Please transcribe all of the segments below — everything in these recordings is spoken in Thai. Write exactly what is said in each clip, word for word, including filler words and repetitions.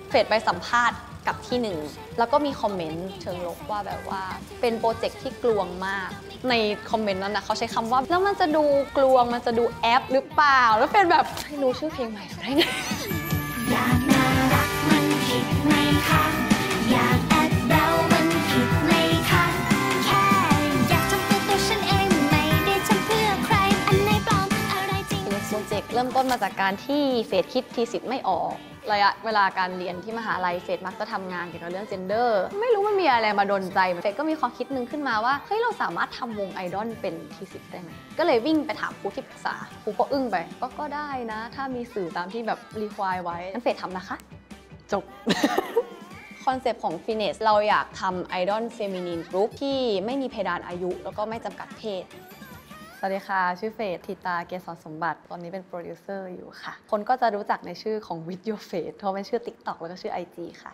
เฟดไปสัมภาษณ์กับที่หนึ่งแล้วก็มีคอมเมนต์เชิงลบว่าแบบว่าเป็นโปรเจกต์ที่กลวงมากในคอมเมนต์นั้นนะเขาใช้คำว่าแล้วมันจะดูกลวงมันจะดูแอปหรือเปล่าแล้วเป็นแบบให้รู้ชื่อเพลงใหม่ได้ไงอยากน่ารักมันผิดไหมคะอยากแอปเดามันผิดไหมคะแค่อยากทำเพื่อตัวฉันเองไม่ได้ทำเพื่อใครอันไหนปลอมอะไรจริงโปรเจกต์เริ่มต้นมาจากการที่เฟดคิดทีสิทธิ์ไม่ออกระยะเวลาการเรียนที่มหาลัยเฟดมักจะทำงานเกี่ยวกับเรื่อง gender ไม่รู้มันมีอะไรมาดลใจเฟดก็มีความคิดนึงขึ้นมาว่าเฮ้ยเราสามารถทำวงไอดอลเป็นทีสิทธิ์ได้ไหมก็เลยวิ่งไปถามครูที่ปรึกษาครูก็อึ้งไปก็ก็ได้นะถ้ามีสื่อตามที่แบบรีควายไว้งั้นเฟดทำนะคะจบ คอนเซปต์ของ Finess เราอยากทำไอดอลเฟมินีนกรุ๊ปที่ไม่มีเพดานอายุแล้วก็ไม่จำกัดเพศสวัสดีค่ะชื่อเฟดธิตาเกษรสมบัติตอนนี้เป็นโปรดิวเซอร์อยู่ค่ะคนก็จะรู้จักในชื่อของ With Your Face เพราะเป็นชื่อ TikTok แล้วก็ชื่อ ไอ จี ค่ะ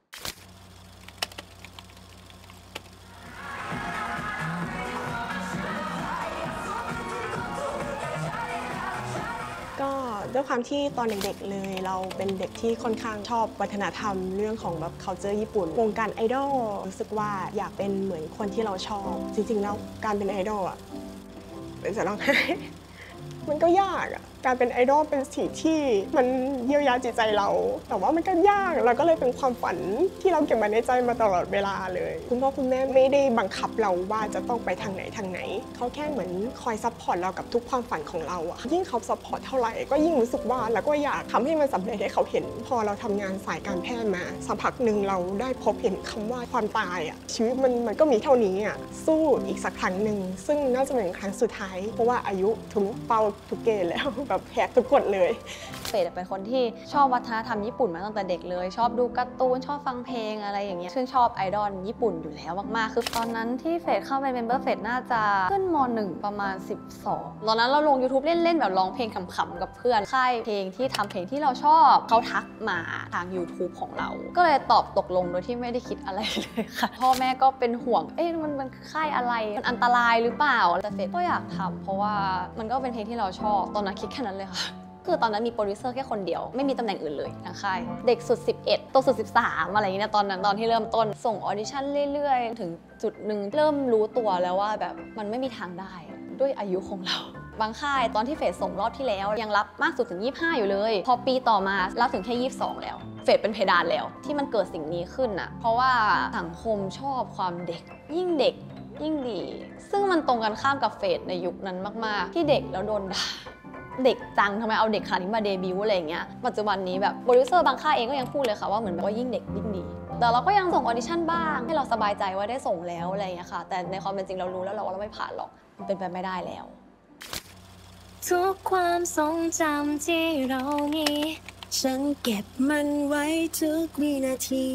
ก็ด้วยความที่ตอนเด็กๆเลยเราเป็นเด็กที่ค่อนข้างชอบวัฒนธรรมเรื่องของแบบ culture ญี่ปุ่นวงการไอดอลรู้สึกว่าอยากเป็นเหมือนคนที่เราชอบจริงๆแล้วการเป็นไอดอลอะเป็นจะร้องไห้มันก็ยากอะการเป็นไอดอลเป็นสิ่งที่มันเยียวยาจิตใจเราแต่ว่ามันก็ยากเราก็เลยเป็นความฝันที่เราเก็บมาในใจมาตลอดเวลาเลยคุณพ่อคุณแม่ไม่ได้บังคับเราว่าจะต้องไปทางไหนทางไหนเขาแค่เหมือนคอยซัพพอร์ตเรากับทุกความฝันของเราอะยิ่งเขาซัพพอร์ตเท่าไหร่ก็ยิ่งรู้สึกว่าแล้วก็อยากทำให้มันสำเร็จให้เขาเห็นพอเราทำงานสายการแพทย์มาสักพักหนึ่งเราได้พบเห็นคำว่าความตายอะชีวิตมันมันก็มีเท่านี้อะสู้อีกสักครั้งหนึ่งซึ่งน่าจะเป็นครั้งสุดท้ายเพราะว่าอายุถึงเป้าทุกเกณฑ์แล้วแบบแหกทุกกฎเลยเฟดเป็นคนที่ชอบวัฒนธรรมญี่ปุ่นมาตั้งแต่เด็กเลยชอบดูการ์ตูนชอบฟังเพลงอะไรอย่างเงี้ยชื่นชอบไอดอลญี่ปุ่นอยู่แล้วมากๆคือตอนนั้นที่เฟดเข้าไปเมมเบอร์เฟดน่าจะขึ้นม.หนึ่ง ประมาณสิบสองตอนนั้นเราลง YouTube เล่นๆแบบร้องเพลงขำๆกับเพื่อนค่ายเพลงที่ทำเพลงที่เราชอบเขาทักมาทาง YouTube ของเราก็เลยตอบตกลงโดยที่ไม่ได้คิดอะไรเลยค่ะพ่อแม่ก็เป็นห่วงเอ๊ะมันมันค่ายอะไรมันอันตรายหรือเปล่าแต่เฟดก็อยากทำเพราะว่ามันก็เป็นเพลงที่เราชอบตอนนั้นคิดแค่นั้นเลยค่ะคือตอนนั้นมีโปรดิวเซอร์แค่คนเดียวไม่มีตำแหน่งอื่นเลยทางค่ายเด็กสุดสิบเอ็ดตัวสุดสิบสามอะไรอย่างเงี้ยตอนนั้นตอนที่เริ่มต้นส่งออดิชั่นเรื่อยๆถึงจุดหนึ่งเริ่มรู้ตัวแล้วว่าแบบมันไม่มีทางได้ด้วยอายุของเราบางค่ายตอนที่เฟสส่งรอบที่แล้วยังรับมากสุดถึงยี่สิบห้าอยู่เลยพอปีต่อมารับถึงแค่ยี่สิบสองแล้วเฟสเป็นเพดานแล้วที่มันเกิดสิ่งนี้ขึ้นน่ะเพราะว่าสังคมชอบความเด็กยิ่งเด็กยิ่งดีซึ่งมันตรงกันข้ามกับเฟสในยุคนั้นมากๆที่เด็กแล้วโดนด่าเด็กจังทำไมเอาเด็กขนาดนี้มาเดบิวต์อะไรอย่างเงี้ยปัจจุบันนี้แบบโปรดิวเซอร์บางค่ายเองก็ยังพูดเลยค่ะว่าเหมือนแบบว่ายิ่งเด็กยิ่งดีแต่เราก็ยังส่งออดิชั่นบ้างให้เราสบายใจว่าได้ส่งแล้วอะไรอย่างเงี้ยค่ะแต่ในความเป็นจริงเรารู้แล้วเราว่าเราไม่ผ่านหรอกมันเป็นไปไม่ได้แล้วทุกความทรงจำที่เรามีฉันเก็บมันไว้ทุกวินาที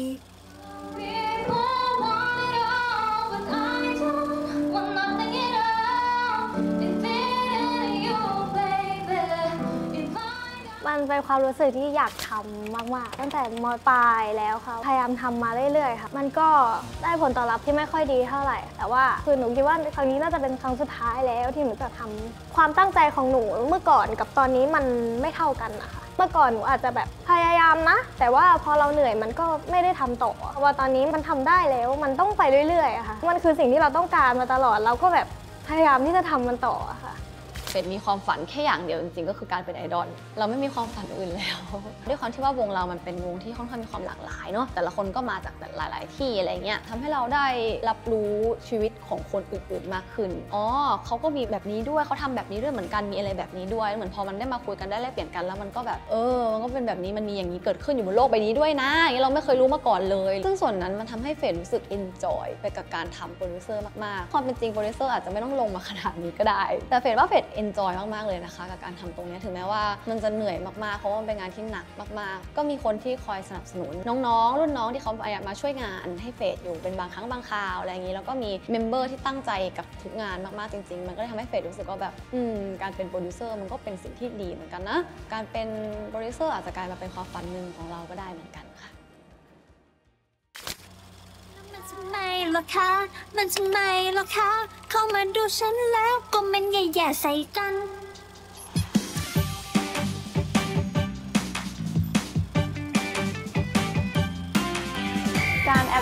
มันเป็นความรู้สึกที่อยากทำมากๆตั้งแต่ม.ปลายแล้วค่ะพยายามทำมาเรื่อยๆค่ะมันก็ได้ผลตอบรับที่ไม่ค่อยดีเท่าไหร่แต่ว่าคือหนูคิดว่าครั้งนี้น่าจะเป็นครั้งสุดท้ายแล้วที่หนูจะทำความตั้งใจของหนูเมื่อก่อนกับตอนนี้มันไม่เท่ากันนะคะเมื่อก่อนหนูอาจจะแบบพยายามนะแต่ว่าพอเราเหนื่อยมันก็ไม่ได้ทำต่อเพราะว่าตอนนี้มันทำได้แล้วมันต้องไปเรื่อยๆอะค่ะมันคือสิ่งที่เราต้องการมาตลอดเราก็แบบพยายามที่จะทำมันต่อค่ะเฟดมีความฝันแค่อย่างเดียวจริงๆก็คือการเป็นไอดอลเราไม่มีความฝันอื่นแล้วด้วยความที่ว่าวงเรามันเป็นวงที่ค่อนข้างมีความหลากหลายเนาะแต่ละคนก็มาจากหลายๆที่อะไรเงี้ยทำให้เราได้รับรู้ชีวิตของคนอื่นๆมากขึ้นอ๋อเขาก็มีแบบนี้ด้วยเขาทำแบบนี้ด้วยเหมือนกันมีอะไรแบบนี้ด้วยเหมือนพอมันได้มาคุยกันได้แลกเปลี่ยนกันแล้วมันก็แบบเออมันก็เป็นแบบนี้มันมีอย่างนี้เกิดขึ้นอยู่บนโลกใบนี้ด้วยนะอย่างนี้เราไม่เคยรู้มาก่อนเลยซึ่งส่วนนั้นมันทำให้เฟดรู้สึกเอนจอยไปกับการทำโปรดิวเซอร์มากๆความเป็นจริงโปรดิวเซอร์อาจจะไม่ต้องลงมาขนาดนี้ก็ได้แต่เฟดว่าเฟดเอนจอยมากๆเลยนะคะกับการทำตรงนี้ถึงแม้ว่ามันจะเหนื่อยมากๆเพราะว่ามันเป็นงานที่หนักมากๆก็มีคนที่คอยสนับสนุนน้องๆรุ่นน้องที่เขาพยายามมาช่วยงานให้เฟดอยู่เป็นบางครั้งบางคราวอะไรอย่างนี้แล้วก็มีเมมเบอร์ที่ตั้งใจกับทุกงานมากๆจริงๆมันก็เลยทำให้เฟดรู้สึกว่าแบบอืมการเป็นโปรดิวเซอร์มันก็เป็นสิ่งที่ดีเหมือนกันนะการเป็นโปรดิวเซอร์อาจจะกลายมาเป็นความฝันหนึ่งของเราก็ได้เหมือนกันค่ะทำไมล่ะคะมันทำไมล่ะคะเข้ามาดูฉันแล้วก็มันแย่ๆใส่กัน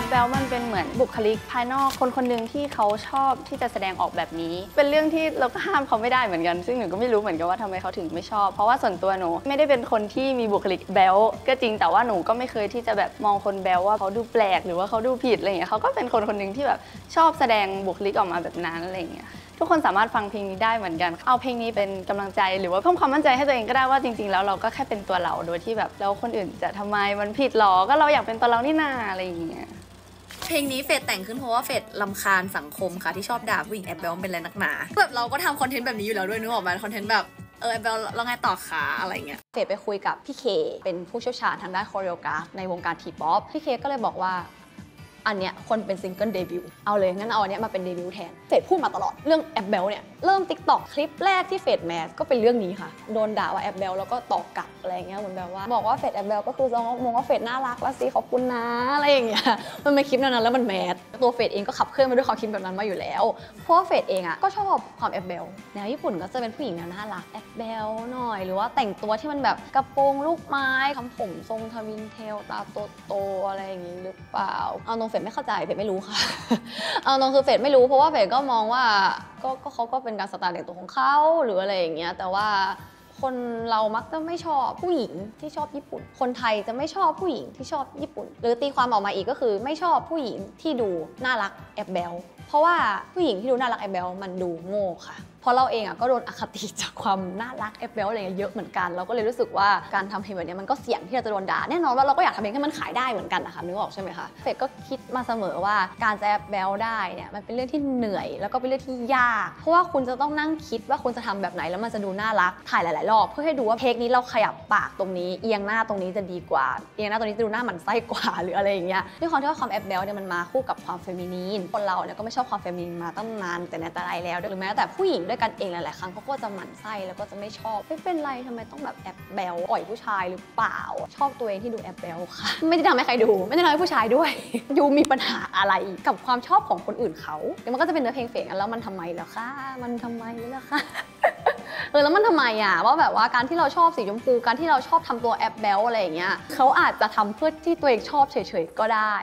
แอปเบลมันเป็นเหมือนบุคลิกภายนอกคนคนหนึ่งที่เขาชอบที่จะแสดงออกแบบนี้เป็นเรื่องที่เราก็ห้ามเขาไม่ได้เหมือนกันซึ่งหนูก็ไม่รู้เหมือนกันว่าทำไมเขาถึงไม่ชอบเพราะว่าส่วนตัวหนูไม่ได้เป็นคนที่มีบุคลิกแบลก็จริงแต่ว่าหนูก็ไม่เคยที่จะแบบมองคนแบลว่าเขาดูแปลกหรือว่าเขาดูผิดอะไรอย่างเงี้ยเขาก็เป็นคนคนหนึ่งที่แบบชอบแสดงบุคลิกออกมาแบบนั้นอะไรอย่างเงี้ยทุกคนสามารถฟังเพลงนี้ได้เหมือนกันเอาเพลงนี้เป็นกำลังใจหรือว่าเพิ่มความมั่นใจให้ตัวเองก็ได้ว่าจริงๆแล้วเราก็แค่เป็นตัวเราโดยที่แบบแล้วคนอื่นจะทำไมมันผิดหรอก็เราอยากเป็นตัวเรานี่นาอะไรอย่างเงี้ยเพลงนี้เฟดแต่งขึ้นเพราะว่าเฟดรำคาญสังคมค่ะที่ชอบด่าผู้หญิงแอบเบลเป็นอะไรนักหนาแบบเราก็ทำคอนเทนต์แบบนี้อยู่แล้วด้วยนึกออกไหมคอนเทนต์แบบเออแอบเบลเราไงต่อขาอะไรเงี้ยเฟดไปคุยกับพี่เคเป็นผู้เชี่ยวชาญทางด้านโคเรียกราฟในวงการทีป๊อปพี่เคก็เลยบอกว่าอันเนี้ยคนเป็นซิงเกิลเดบิวต์เอาเลยงั้นเอาอันเนี้ยมาเป็นเดบิวต์แทนเฟดพูดมาตลอดเรื่องแอบเบลเนี่ยเริ่ม ติ๊กต็อก คลิปแรกที่เฟดแมสก็เป็นเรื่องนี้ค่ะโดนด่าว่าแอบเบลแล้วก็ตอบกลับอะไรเงี้ยเหมือนแบบว่าบอกว่าเฟดแอบเบลก็คือมองว่าเฟดน่ารักแล้วสิขอบคุณนะอะไรอย่างเงี้ยมันเป็นคลิปนั้นแล้วมันแมสตัวเฟดเองก็ขับเคลื่อนมาด้วยความคิดแบบนั้นมาอยู่แล้วเพราะว่าเฟดเองอ่ะก็ชอบความแอบเบลแนวญี่ปุ่นก็จะเป็นผู้หญิงแนวน่ารักแอบเบลหน่อยหรือว่าแต่งตัวที่มันแบบกระโปรงลูกไม้ทำผมทรงทวินเทลตาโตๆอะไรอย่างงี้หรือเปล่าเอาตรงเฟดไม่เข้าใจเฟดไม่รู้ค่ะเอาตรงคือเฟดไม่รู้เพราะว่าเฟดก็มองว่าก็เขาก็เป็นการสไตล์แต่งตัวของเขาหรืออะไรอย่างเงี้ยแต่ว่าคนเรามักจะไม่ชอบผู้หญิงที่ชอบญี่ปุ่นคนไทยจะไม่ชอบผู้หญิงที่ชอบญี่ปุ่นหรือตีความออกมาอีกก็คือไม่ชอบผู้หญิงที่ดูน่ารักแอบเบลเพราะว่าผู้หญิงที่ดูน่ารักแอบเบลมันดูโง่ค่ะเพราะเราเองอ่ะก็โดนอคติจากความน่ารักแอบเบลอะไรเยอะเหมือนกันเราก็เลยรู้สึกว่าการทำเพลงแบบนี้มันก็เสี่ยงที่จะโดนด่าแน่นอนว่าเราก็อยากทำเพลงให้มันขายได้เหมือนกันนะคะนึกออกใช่ไหมคะเฟดก็คิดมาเสมอว่าการจะแอบเบลได้เนี่ยมันเป็นเรื่องที่เหนื่อยแล้วก็เป็นเรื่องที่ยากเพราะว่าคุณจะต้องนั่งคิดว่าคุณจะทำแบบไหนแล้วมันจะดูน่ารักถ่ายหลายๆรอบเพื่อให้ดูว่าเพลงนี้เราขยับปากตรงนี้เอียงหน้าตรงนี้จะดีกว่าเอียงหน้าตรงนี้จะดูหน้าหมันไส้กว่าหรืออะไรอย่างเงี้ยด้วยความที่ว่าความแอบเบลเนี่ยมันมาคู่กับความเฟมินีนคนเราเนี่ยก็ไม่ชอบความเฟมินีนมาตั้งนานแต่ในแต่ไรแล้วหรือแม้แต่ผู้หญิงด้วยกันเองหลายๆครั้งเขาก็จะหมั่นไส้แล้วก็จะไม่ชอบไม่เป็นไรทำไมต้องแบบแอบเบลอ่อยผู้ชายหรือเปล่าชอบตัวเองที่ดูแอบเบลค่ะไม่ได้ทำให้ใครดูไม่ได้ทำให้ผู้ชายด้วยยูมีปัญหาอะไรกับความชอบของคนอื่นเขาเดี๋ยวมันก็จะเป็นเนื้อเพลงเฟกกันแล้วมันทำไมล่ะคะมันทำไมล่ะคะเออแล้วมันทำไมอ่ะว่าแบบว่าการที่เราชอบสีชมพูการที่เราชอบทำตัวแอบเบลอะไรอย่างเงี้ยเขาอาจจะทำเพื่อที่ตัวเองชอบเฉยๆก็ได้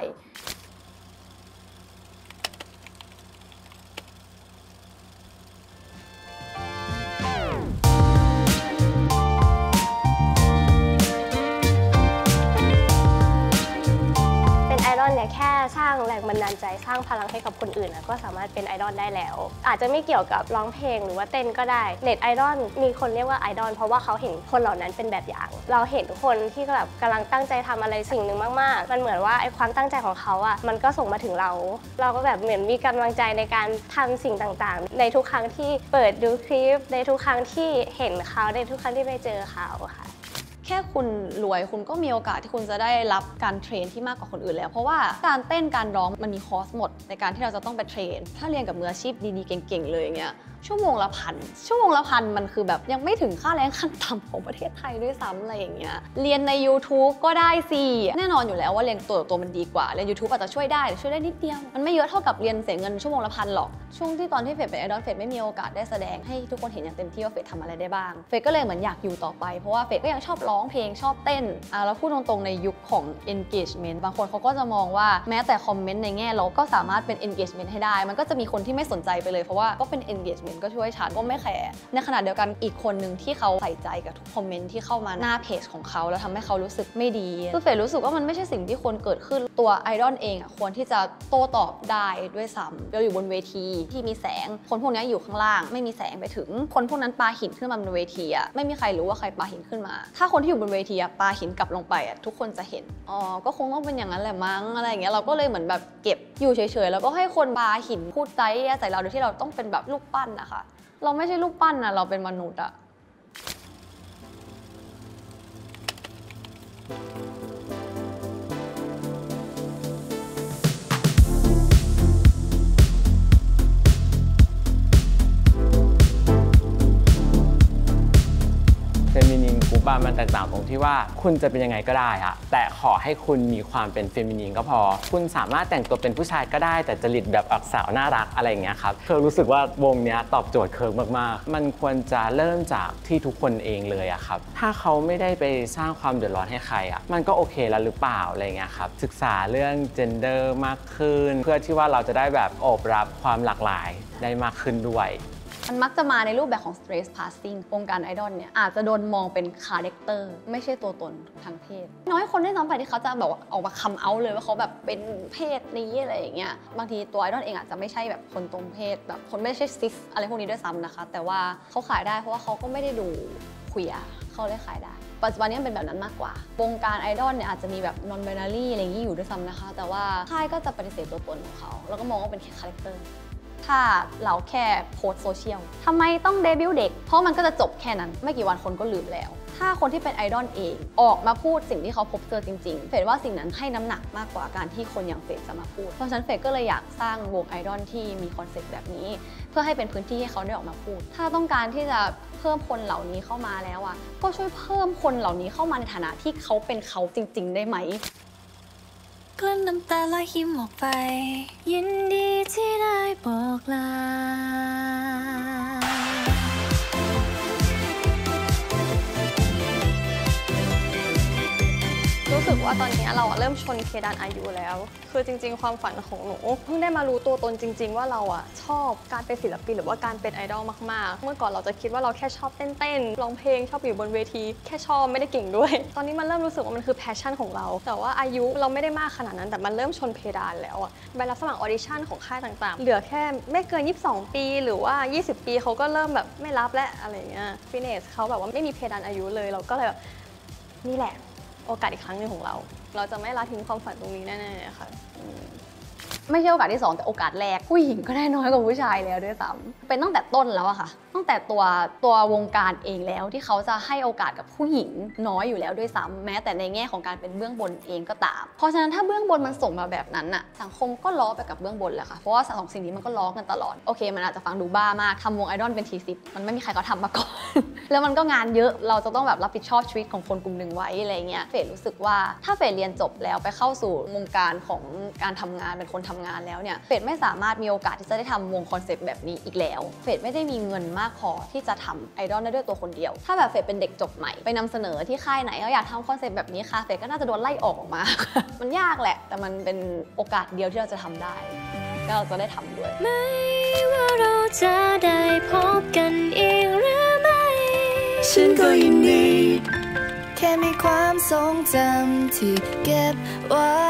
เนี่ยแค่สร้างแรงบันดาลใจสร้างพลังให้กับคนอื่นก็สามารถเป็นไอดอลได้แล้วอาจจะไม่เกี่ยวกับร้องเพลงหรือว่าเต้นก็ได้เน็ตไอดอลมีคนเรียกว่าไอดอลเพราะว่าเขาเห็นคนเหล่านั้นเป็นแบบอย่างเราเห็นคนที่แบบกำลังตั้งใจทำอะไรสิ่งหนึ่งมากๆมันเหมือนว่าไอความตั้งใจของเขาอ่ะมันก็ส่งมาถึงเราเราก็แบบเหมือนมีกำลังใจในการทำสิ่งต่างๆในทุกครั้งที่เปิดดูคลิปในทุกครั้งที่เห็นเขาในทุกครั้งที่ไปเจอเขาค่ะแค่คุณรวยคุณก็มีโอกาสที่คุณจะได้รับการเทรนที่มากกว่าคนอื่นแล้วเพราะว่าการเต้นการร้องมันมีคอร์สหมดในการที่เราจะต้องไปเทรนถ้าเรียนกับมืออาชีพดีๆเก่งๆเลยอย่างเงี้ยชั่วโมงละพันชั่วโมงละพันมันคือแบบยังไม่ถึงค่าแรงขั้นต่ำของประเทศไทยด้วยซ้ำอะไรอย่างเงี้ยเรียนใน ยูทูบ ก็ได้สิแน่นอนอยู่แล้วว่าเรียนตัวต่อตัวมันดีกว่าเรียน ยูทูบ อาจจะช่วยได้แต่ช่วยได้นิดเดียวมันไม่เยอะเท่ากับเรียนเสียเงินชั่วโมงละพันหรอกช่วงที่ตอนที่เฟดเป็นไอดอลเฟดไม่มีโอกาสได้แสดงให้ทุกคนเห็นอย่างเต็มที่ว่าเฟดทำอะไรได้บ้างเฟดก็เลยเหมือนอยากอยู่ต่อไปเพราะว่าเฟดก็ยังชอบร้องเพลงชอบเต้นอ่ะแล้วพูดตรงๆในยุคของ engagement บางคนเขาก็จะมองว่าแม้แต่คอมเมนต์ในแง่ลบก็สามารถเป็น engagement ให้ได้มันก็จะมีคนที่ไม่สนใจไปเลยเพราะว่าก็เป็น engagement ก็ช่วยฉันก็ไม่แคร์ในขณะเดียวกันอีกคนหนึ่งที่เขาใส่ใจกับทุกคอมเมนต์ที่เข้ามาหน้าเพจของเขาแล้วทำให้เขารู้สึกไม่ดีคือเฟดรู้สึกว่ามันไม่ใช่สิ่งที่ควรเกิดขึ้นตัวไอดอลเองอ่ะควรที่จะโต้ตอบได้ด้วยซ้ำเราอยู่บนเวทีที่มีแสงคนพวกนี้อยู่ข้างล่างไม่มีแสงไปถึงคนพวกนั้นปาหินขึ้นมาบนเวทีอ่ะไม่มีใครรู้ว่าใครปาหินขึ้นมาถ้าคนที่อยู่บนเวทีอ่ะปาหินกลับลงไปอ่ะทุกคนจะเห็นอ๋อก็คงต้องเป็นอย่างนั้นแหละมั้งอะไรอย่างเงี้ยเราก็เลยเหมือนแบบเก็บอยู่เฉยๆแล้วก็ให้คนปาหินพูดใจแย่ใส่เราโดยที่เราต้องเป็นแบบลูกปั้นนะคะเราไม่ใช่ลูกปั้นนะเราเป็นมนุษย์อะเฟมินินกูป้าความมันแตกต่างตรงที่ว่าคุณจะเป็นยังไงก็ได้อะแต่ขอให้คุณมีความเป็นเฟมินีนก็พอคุณสามารถแต่งตัวเป็นผู้ชายก็ได้แต่จริตแบบอักษรน่ารักอะไรอย่างเงี้ยครับเคิร์กรู้สึกว่าวงเนี้ยตอบโจทย์เคิร์กมากๆมันควรจะเริ่มจากที่ทุกคนเองเลยอะครับถ้าเขาไม่ได้ไปสร้างความเดือดร้อนให้ใครอะมันก็โอเคแล้วหรือเปล่าอะไรเงี้ยครับศึกษาเรื่อง gender มากขึ้นเพื่อที่ว่าเราจะได้แบบโอบรับความหลากหลายได้มากขึ้นด้วยมันมักจะมาในรูปแบบของ stress passing วงการไอดอลเนี่ยอาจจะโดนมองเป็นคาแรคเตอร์ไม่ใช่ตัวตนทางเพศน้อยคนได้ซ้ำไปที่เขาจะแบบออกมาคัมเอาท์เลยว่าเขาแบบเป็นเพศนี้อะไรอย่างเงี้ยบางทีตัวไอดอลเองอาจจะไม่ใช่แบบคนตรงเพศแบบคนไม่ใช่ซิสอะไรพวกนี้ด้วยซ้ำนะคะแต่ว่าเขาขายได้เพราะว่าเขาก็ไม่ได้ดูเคลียร์เขาเลยขายได้ปัจจุบันนี้เป็นแบบนั้นมากกว่าวงการไอดอลเนี่ยอาจจะมีแบบ non binary อะไรอย่างนี้อยู่ด้วยซ้ำนะคะแต่ว่าค่ายก็จะปฏิเสธตัวตนของเขาแล้วก็มองว่าเป็นแค่คาแรคเตอร์ถ้าเราแค่โพสโซเชียลทำไมต้องเดบิวต์เด็กเพราะมันก็จะจบแค่นั้นไม่กี่วันคนก็ลืมแล้วถ้าคนที่เป็นไอดอลเองออกมาพูดสิ่งที่เขาพบเจอจริงๆเฟรดว่าสิ่งนั้นให้น้ำหนักมากกว่าการที่คนอย่างเฟรดจะมาพูดเพราะฉะนั้นเฟรดก็เลยอยากสร้างวงไอดอลที่มีคอนเซ็ปต์แบบนี้เพื่อให้เป็นพื้นที่ให้เขาได้ออกมาพูดถ้าต้องการที่จะเพิ่มคนเหล่านี้เข้ามาแล้วอ่ะก็ช่วยเพิ่มคนเหล่านี้เข้ามาในฐานะที่เขาเป็นเขาจริงๆได้ไหมกลั้นน้ำตาและยิ้มออกไปยินดีที่ได้บอกลารู้สึกว่าตอนนี้เราเริ่มชนเพดานอายุแล้วคือจริงๆความฝันของหนูเพิ่งได้มารู้ตัวตนจริงๆว่าเราอ่ะชอบการเป็นศิลปินหรือว่าการเป็นไอดอลมากๆเมื่อก่อนเราจะคิดว่าเราแค่ชอบเต้นๆร้องเพลงชอบอยู่บนเวทีแค่ชอบไม่ได้เก่งด้วยตอนนี้มันเริ่มรู้สึกว่ามันคือแพชชั่นของเราแต่ว่าอายุเราไม่ได้มากขนาดนั้นแต่มันเริ่มชนเพดานแล้วอ่ะใบรับสมัครออดิชั่นของค่ายต่างๆเหลือแค่ไม่เกินยี่สิบสองปีหรือว่ายี่สิบปีเขาก็เริ่มแบบไม่รับและอะไรเงี้ยฟิเนสเขาแบบว่าไม่มีเพดานอายุเลยเราก็เลยแบบนี่แหละโอกาสอีกครั้งหนึ่งของเราเราจะไม่ละทิ้งความฝันตรงนี้แน่ๆค่ะไม่ใช่โอกาสที่สองแต่โอกาสแรกผู้หญิงก็ได้น้อยกว่าผู้ชายแล้วด้วยซ้ำเป็นตั้งแต่ต้นแล้วอะค่ะตั้งแต่ตัวตัววงการเองแล้วที่เขาจะให้โอกาสกับผู้หญิงน้อยอยู่แล้วด้วยซ้ำแม้แต่ในแง่ของการเป็นเบื้องบนเองก็ตามเพราะฉะนั้นถ้าเบื้องบนมันส่งมาแบบนั้นอะสังคมก็ล้อไปกับเบื้องบนแหละค่ะเพราะว่าสองสิ่งนี้มันก็ล้อกันตลอดโอเคมันอาจจะฟังดูบ้ามากทำวงไอดอลเป็นทีสิบมันไม่มีใครเขาทำมาก่อน แล้วมันก็งานเยอะเราจะต้องแบบรับผิดชอบชีวิตของคนกลุ่มหนึ่งไว้อะไรเงี้ยเฟรดรู้สึกว่าถ้าเฟรดเรียนจบแล้วไปเข้าสู่วงการของการทำงานเป็นคนทำงานแล้วเนี่ยเฟรดไม่สามารถมีโอกาสที่จะได้ทำวงคอนเซปต์แบบนี้อีกแล้วเฟรดไม่ได้มีเงินมากพอที่จะทำไอดอลได้ด้วยตัวคนเดียวถ้าแบบเฟรดเป็นเด็กจบใหม่ไปนำเสนอที่ค่ายไหนเขาอยากทำคอนเซปต์แบบนี้ค่ะเฟรดก็น่าจะโดนไล่ออกออกมา มันยากแหละแต่มันเป็นโอกาสเดียวที่เราจะทำได้ก็เราจะได้ทำด้วยไม่ว่าเราจะได้พบกันอีกหรือไม่ฉันก็ยินดีแค่มีความทรงจำที่เก็บไว้